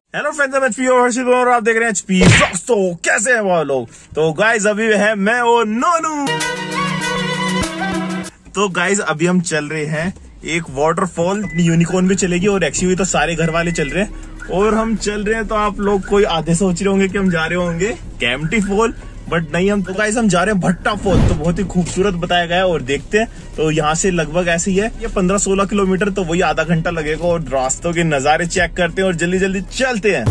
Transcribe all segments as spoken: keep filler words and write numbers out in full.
Hello friends, मैं HP और हर्षित और आप देख रहे हैं एचपी व्लॉग्स। तो कैसे हैं वो लोग? तो गाइज अभी है मैं और नोनू। तो गाइज अभी हम चल रहे हैं एक वाटरफॉल। यूनिकॉर्न भी चलेगी और एक्सयूवी तो सारे घर वाले चल रहे हैं और हम चल रहे हैं। तो आप लोग कोई आधे सोच रहे होंगे कि हम जा रहे होंगे कैंपटी फॉल, बट नहीं। हम तो गाइस हम जा रहे हैं भट्टा फॉल। तो बहुत ही खूबसूरत बताया गया है और देखते हैं। तो यहाँ से लगभग ऐसे ही है, ये पंद्रह सोलह किलोमीटर, तो वही आधा घंटा लगेगा और रास्तों के नजारे चेक करते हैं और जल्दी जल्दी चलते हैं।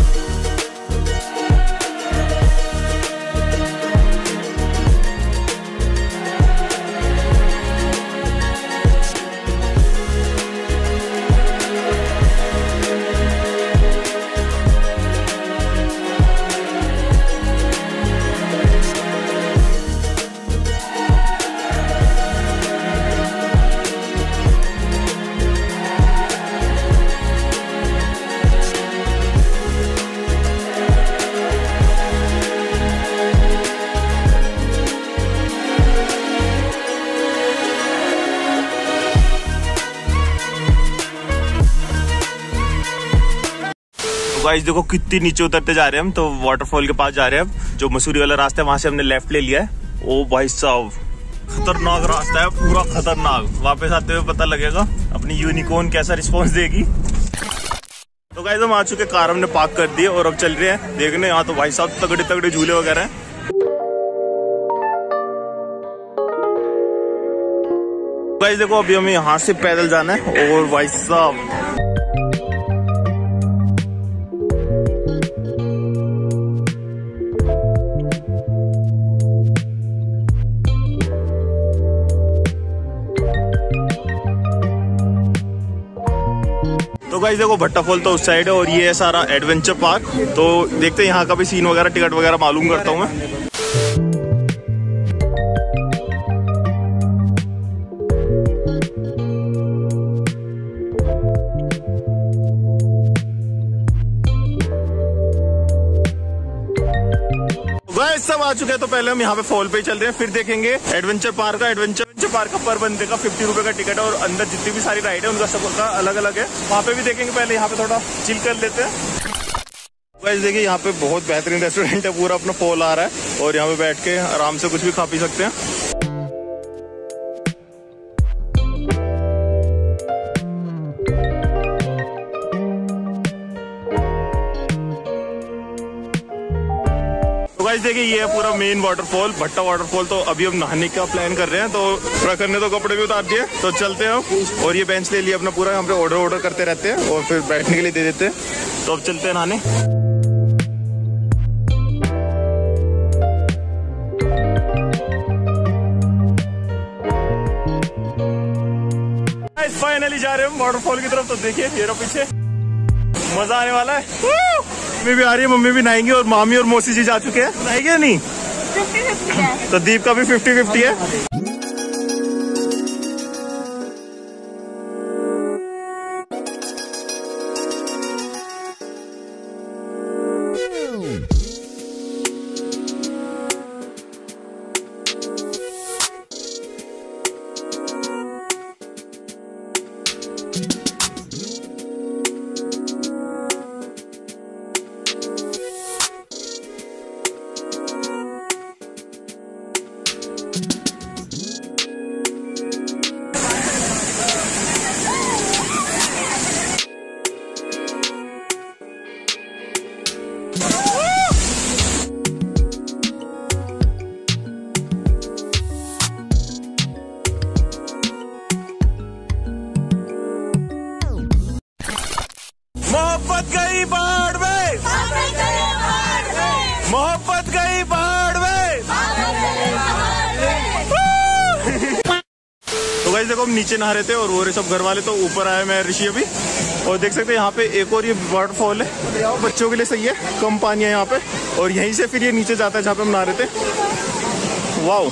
गाइस देखो कितनी नीचे उतरते जा रहे हैं हम। तो वाटरफॉल के पास जा रहे हैं अब, जो मसूरी वाला रास्ता है वहां से हमने लेफ्ट ले लिया है। ओ भाई साहब, खतरनाक रास्ता है, पूरा खतरनाक। वापस आते हुए पता लगेगा अपनी यूनिकॉर्न कैसा रिस्पॉन्स देगी। तो गाइस हम आ चुके, कार हमने पार्क कर दी और अब चल रहे हैं देखने। यहाँ तो भाई साहब तगड़े तगड़े झूले वगैरह हैं। गाइस देखो अभी हमें यहाँ से पैदल जाना है और भाई साहब तो गाइस देखो भट्टा फॉल तो उस साइड है और ये है सारा एडवेंचर पार्क। तो देखते हैं यहाँ का भी सीन वगैरह, टिकट वगैरह मालूम करता हूँ मैं। गाइस सब आ चुके हैं। तो पहले हम यहाँ पे फॉल पे ही चल रहे हैं, फिर देखेंगे एडवेंचर पार्क का। एडवेंचर पार्क का पर बंदे का फिफ्टी रुपए का टिकट है और अंदर जितनी भी सारी राइड है उनका सबका अलग अलग है। वहाँ पे भी देखेंगे, पहले यहाँ पे थोड़ा चिल कर लेते हैं। गाइस देखिए यहाँ पे बहुत बेहतरीन रेस्टोरेंट है, पूरा अपना फॉल आ रहा है और यहाँ पे बैठ के आराम से कुछ भी खा पी सकते हैं। गाइस देखिए ये है पूरा मेन वाटरफॉल, भट्टा वाटरफॉल। तो अभी हम नहाने का प्लान कर रहे हैं। तो प्रखर ने तो कपड़े भी उतार दिए, तो चलते हैं हम। और ये बेंच ले लिया अपना पूरा, यहाँ पे ऑर्डर ऑर्डर करते रहते हैं और फिर बैठने के लिए दे देते हैं। तो अब चलते हैं नहाने। फाइनली जा रहे हैं हम वाटरफॉल की तरफ। तो देखिए ये रहा पीछे, मजा आने वाला है। मम्मी भी आ रही है, मम्मी भी नहाएंगी और मामी और मौसी जी जा चुके हैं। नहाएंगे या नहीं? फिफ्टी फिफ्टी है। तो दीप का भी फिफ्टी फिफ्टी है। मोहब्बत गई बाढ़ में, मोहब्बत गई बाढ़ में। तो गाइस देखो हम नीचे नहा रहे थे और वो सब घर वाले तो ऊपर आए, मैं ऋषि अभी। और देख सकते हैं यहाँ पे एक और ये वाटरफॉल है, बच्चों के लिए सही है, कम पानी है यहाँ पे। और यहीं से फिर ये नीचे जाता है जहाँ पे हम नहा रहे थे। वाओ।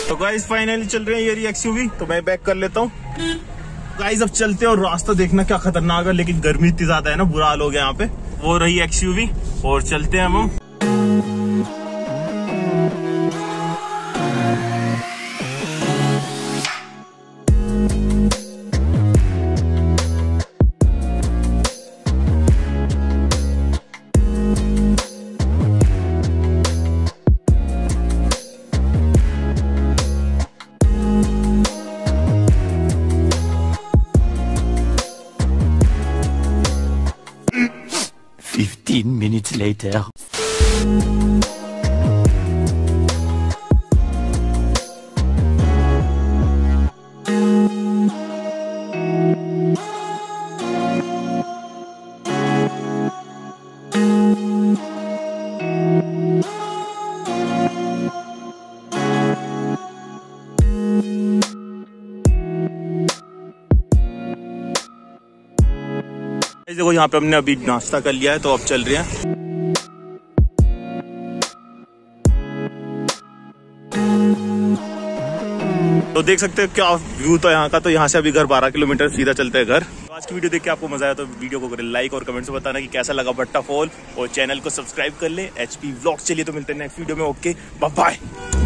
तो गाइस फाइनली चल रहे हैं ये रही एक्सयूवी, तो मैं बैक कर लेता हूँ। गाइस अब चलते हैं, और रास्ता देखना क्या खतरनाक है, लेकिन गर्मी इतनी ज्यादा है ना, बुरा हाल हो गया यहाँ पे। वो रही एक्सयूवी और चलते हैं हम। Fifteen minutes later. देखो यहाँ पे हमने अभी नाश्ता कर लिया है, तो अब चल रहे हैं। तो देख सकते हैं क्या व्यू था यहाँ का। तो यहाँ से अभी घर बारह किलोमीटर, सीधा चलते हैं घर। तो आज की वीडियो देख के आपको मजा आया तो वीडियो को करें लाइक और कमेंट से बताना कि कैसा लगा भट्टा फॉल, और चैनल को सब्सक्राइब कर ले एचपी व्लॉग्स। चलिए तो मिलते हैं नेक्स्ट वीडियो में। Okay bye bye.